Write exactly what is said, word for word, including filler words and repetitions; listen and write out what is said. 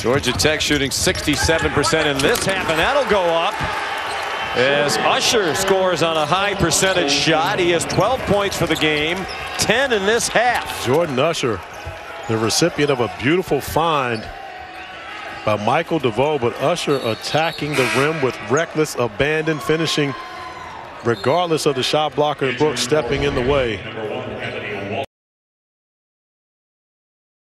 Georgia Tech shooting sixty-seven percent in this half, and that'll go up as Usher scores on a high percentage shot. He has twelve points for the game, ten in this half. Jordan Usher, the recipient of a beautiful find by Michael DeVoe, but Usher attacking the rim with reckless abandon, finishing regardless of the shot blocker and Brooks stepping in the way.